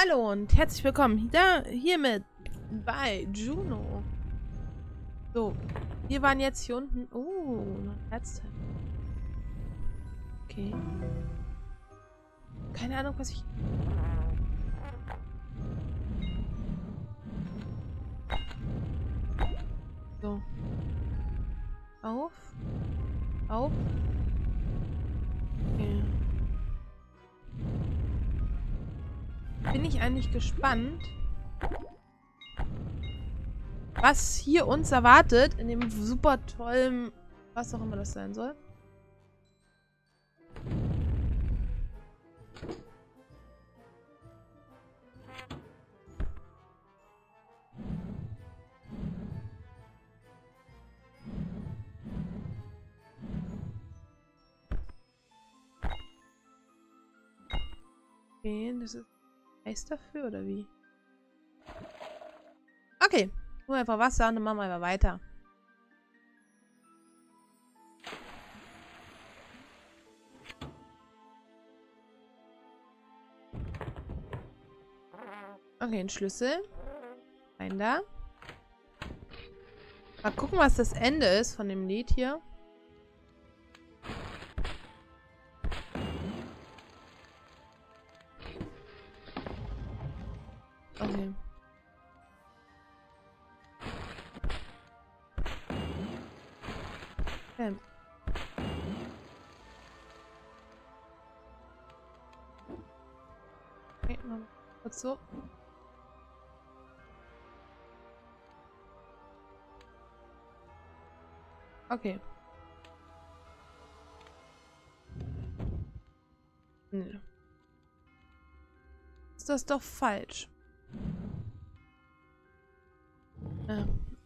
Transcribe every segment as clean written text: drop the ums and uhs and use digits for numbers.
Hallo und herzlich willkommen hiermit bei Juno. So, wir waren jetzt hier unten. Oh, noch ein Herzteil. Okay. Keine Ahnung, was ich... So. Auf. Auf. Okay. Bin ich eigentlich gespannt, was hier uns erwartet in dem super tollen, was auch immer das sein soll. Okay, das ist Eis dafür, oder wie? Okay, nur einfach Wasser und dann machen wir einfach weiter. Okay, ein Schlüssel. Rein da. Mal gucken, was das Ende ist von dem Lied hier. Okay. Okay. Okay, mal kurz so. Okay. Nee. Ist das doch falsch? Ja.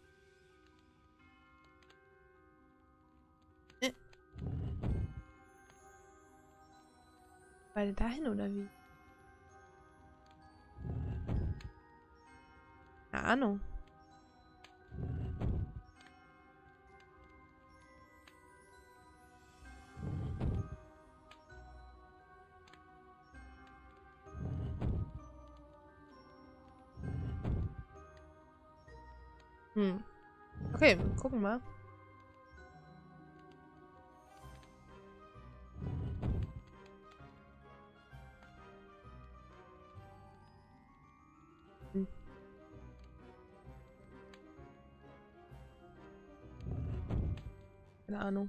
Beide dahin, oder wie? Keine Ahnung. Okay, wir gucken mal. Keine Ahnung.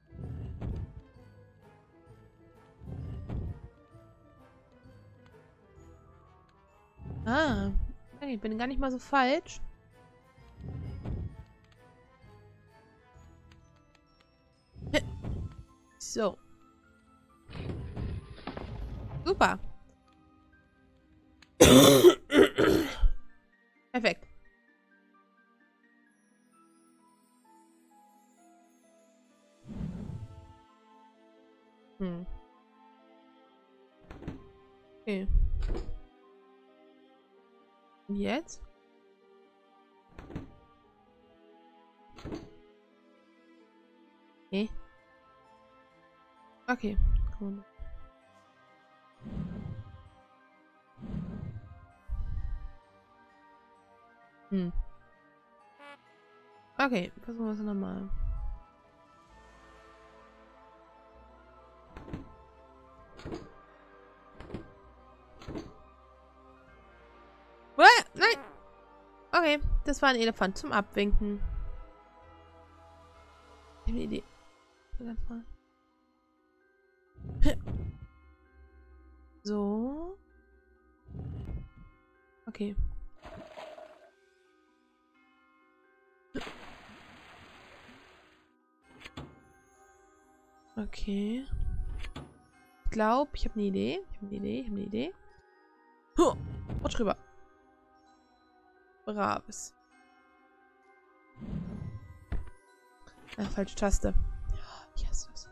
Ah, okay, ich bin gar nicht mal so falsch. So. Super. Perfekt. Okay. Und jetzt? Okay. Okay. Cool. Okay, versuchen wir es nochmal. Nein! Okay, das war ein Elefant zum Abwinken. Ich habe eine Idee. So. Okay. Okay. Ich glaube, ich habe eine Idee. Ich habe eine Idee. Huh, rutsch rüber. Braves. Ach, falsche Taste. Ich hasse das.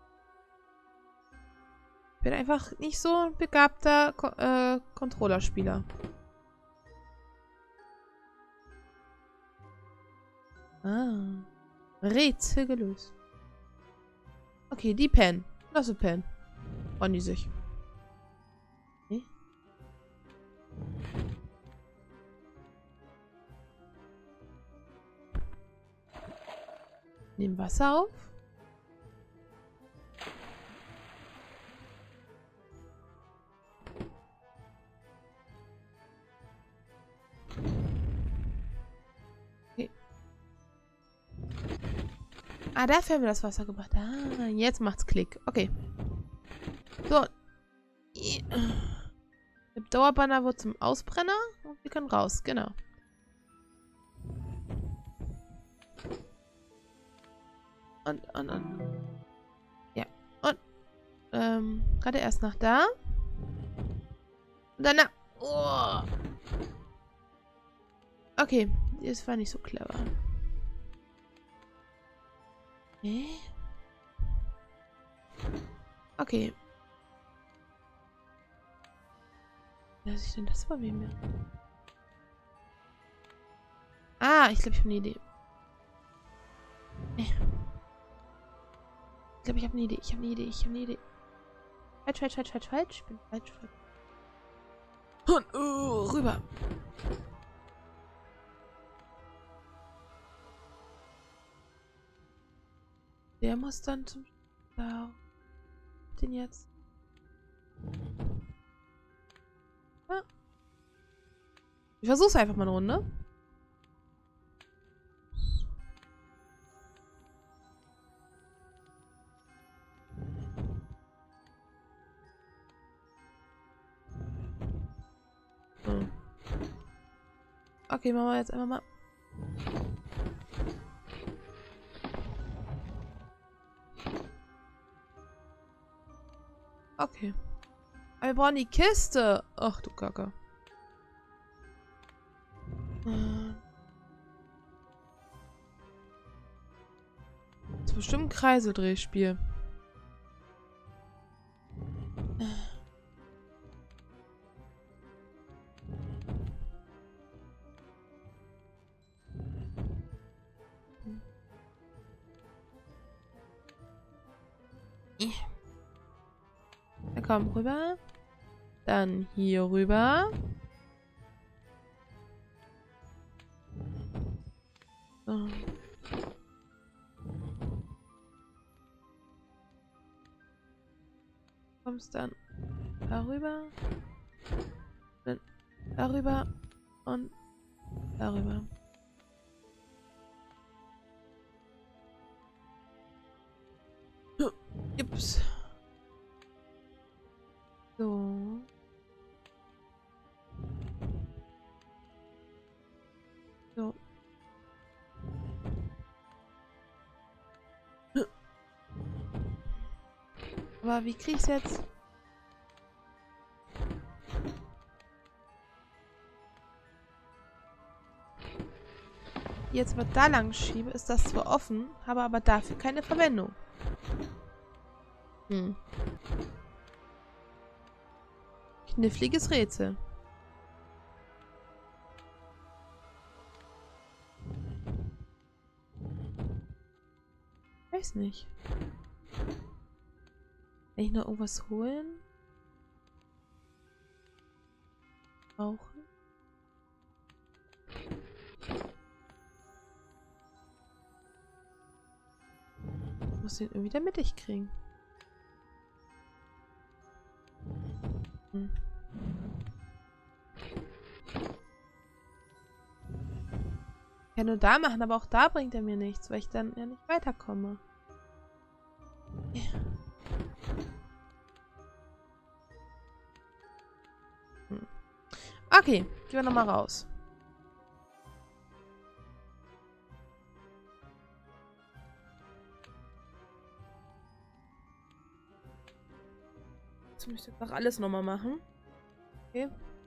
Ich bin einfach nicht so ein begabter Controller-Spieler. Ah. Rätsel gelöst. Okay, die pennen. Lass sie pennen. Freuen die sich. Okay. Nehmen Wasser auf. Okay. Ah, dafür haben wir das Wasser gebracht. Ah, jetzt macht's Klick. Okay. So. Der Dauerbanner wird zum Ausbrenner und wir können raus. Genau. Und. Ja. Und. Gerade erst nach da. Und dann nach. Oh. Okay. Das war nicht so clever. Okay. Lass ich denn das bei mir? Ah, ich glaube, ich habe eine Idee. Ich glaube, ich habe eine Idee. Ich habe eine Idee. Falsch. Ich bin falsch. Und rüber. Der muss dann zum... Da. Den jetzt. Ah. Ich versuch's einfach mal eine Runde. Okay, machen wir jetzt einfach mal. Okay. Aber wir brauchen die Kiste. Ach du Kacke. Das ist bestimmt ein Kreiseldrehspiel. Na komm, rüber. Dann hier rüber. So. Kommst dann darüber. Dann darüber. Und darüber. Ups. So. So. Aber wie krieg ich's jetzt? Jetzt, was da lang schiebe, ist das zwar offen, habe aber dafür keine Verwendung. Kniffliges Rätsel. Weiß nicht. Kann ich noch irgendwas holen? Rauchen? Ich muss den irgendwie da mittig kriegen. Ich kann nur da machen, aber auch da bringt er mir nichts, weil ich dann ja nicht weiterkomme. Ja. Okay, gehen wir nochmal raus. Jetzt muss ich einfach alles nochmal machen. Okay.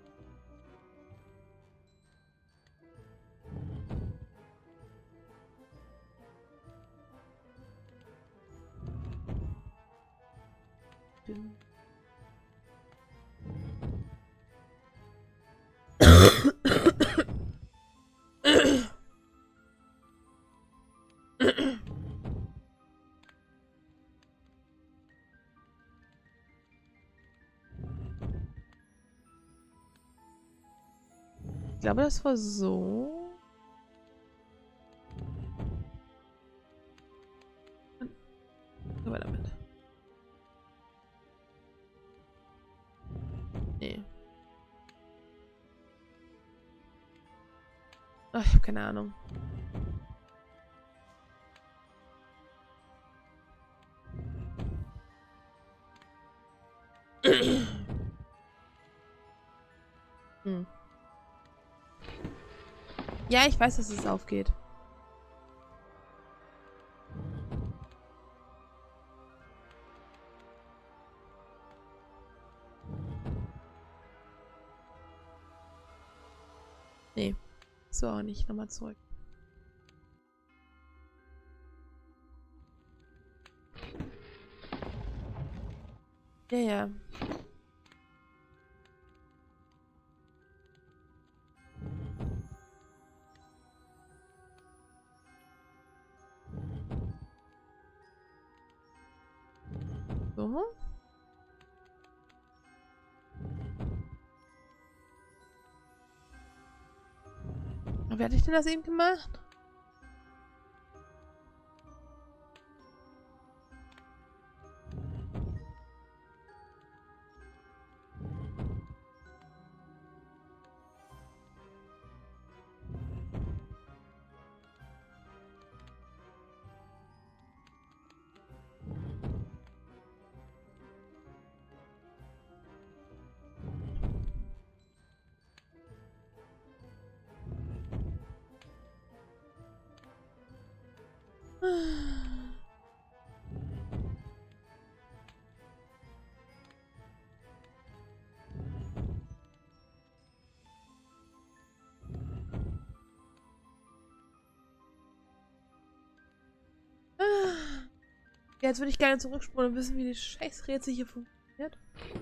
Ich glaube, das war so. Nee. Ach, ich habe keine Ahnung. Hm. Ja, ich weiß, dass es aufgeht. Nee. So auch nicht. Nochmal zurück. Ja, ja. So. Wie hatte ich denn das eben gemacht? Ja, jetzt würde ich gerne zurückspulen und wissen, wie die Scheißrätsel hier funktioniert.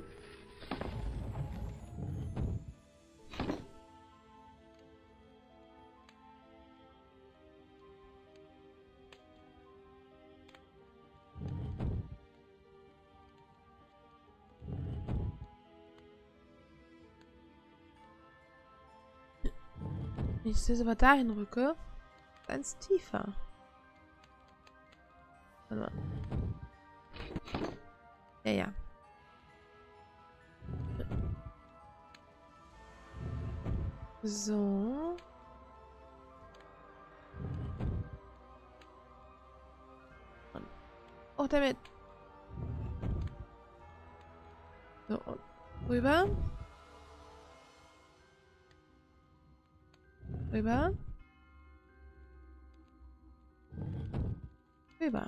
Wenn ich das jetzt aber dahin rücke, ganz tiefer. Warte mal. Ja, ja. So. Und auch damit. So, und rüber. Rüber. Rüber.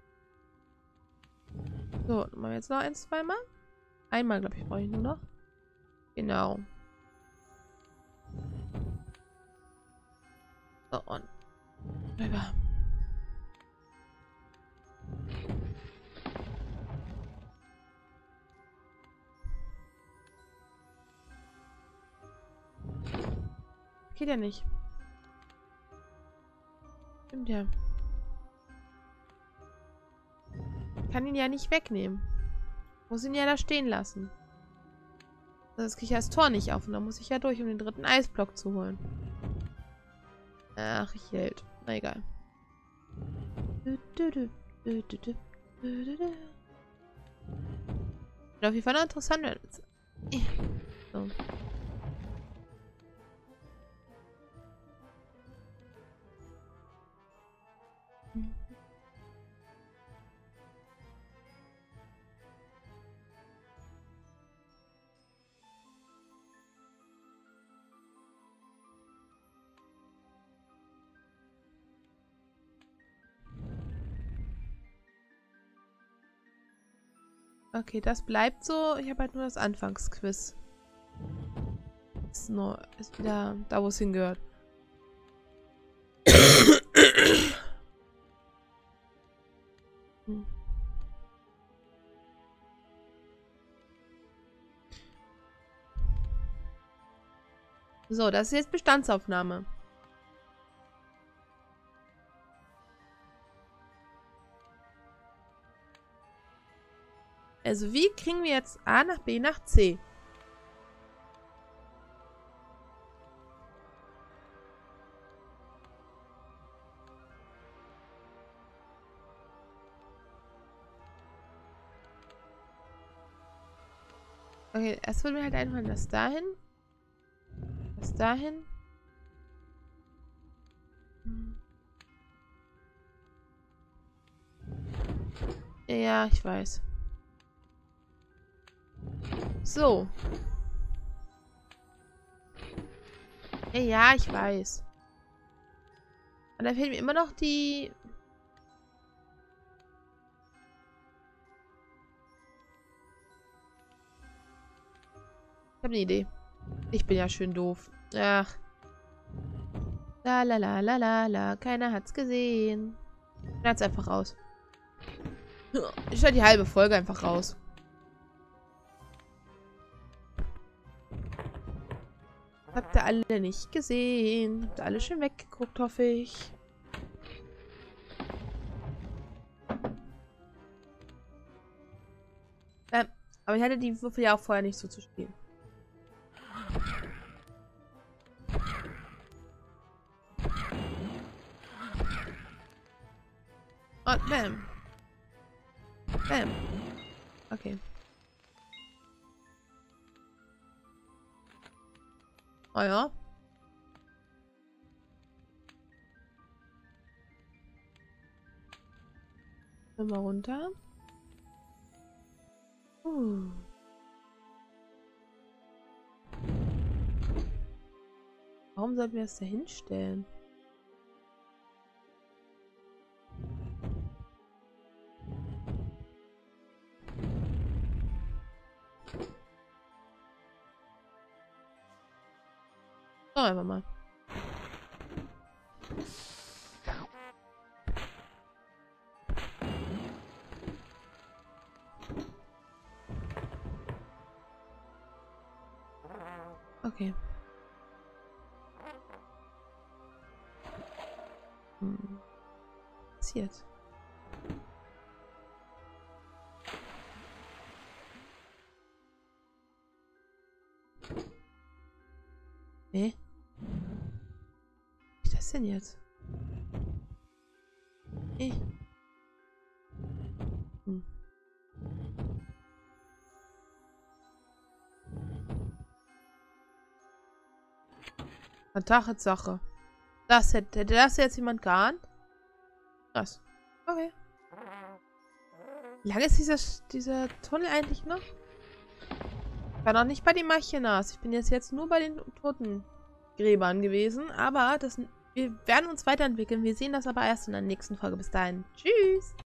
So, machen wir jetzt noch ein, zweimal. Einmal, glaube ich, brauche ich nur noch. Genau. So, und rüber. Geht ja nicht. Stimmt ja. Ich kann ihn ja nicht wegnehmen. Muss ihn ja da stehen lassen. Sonst kriege ich das Tor nicht auf und dann muss ich ja durch, um den dritten Eisblock zu holen. Ach, ich hält. Na egal. Wird auf jeden Fall noch interessant werden. So. Okay, das bleibt so. Ich habe halt nur das Anfangsquiz. Ist wieder da, wo es hingehört. Hm. So, das ist jetzt Bestandsaufnahme. Also, wie kriegen wir jetzt A nach B nach C? Okay, erst würde mir halt einfallen, das dahin. Das dahin. Ja, ich weiß. So. Ja, ich weiß. Und dann fehlen mir immer noch die... Ich habe eine Idee. Ich bin ja schön doof. Ach. La la la la la la. Keiner hat's gesehen. Schneid's einfach raus. Ich schneide die halbe Folge einfach raus. Habt ihr alle nicht gesehen? Habt ihr alle schön weggeguckt, hoffe ich. Aber ich hatte die Würfel ja auch vorher nicht so zu spielen. Und bam. Bam. Okay. Oh ja. Mal runter. Warum sollten wir das da hinstellen? Schauen wir einfach mal. Okay. Passiert. Nee. Was ist das denn jetzt? Nee. Tatsache. Das hätte das jetzt jemand geahnt? Krass. Okay. Wie lange ist dieser Tunnel eigentlich noch? Ich war noch nicht bei den Machinas. Ich bin jetzt nur bei den Totengräbern gewesen. Aber wir werden uns weiterentwickeln. Wir sehen das aber erst in der nächsten Folge. Bis dahin. Tschüss.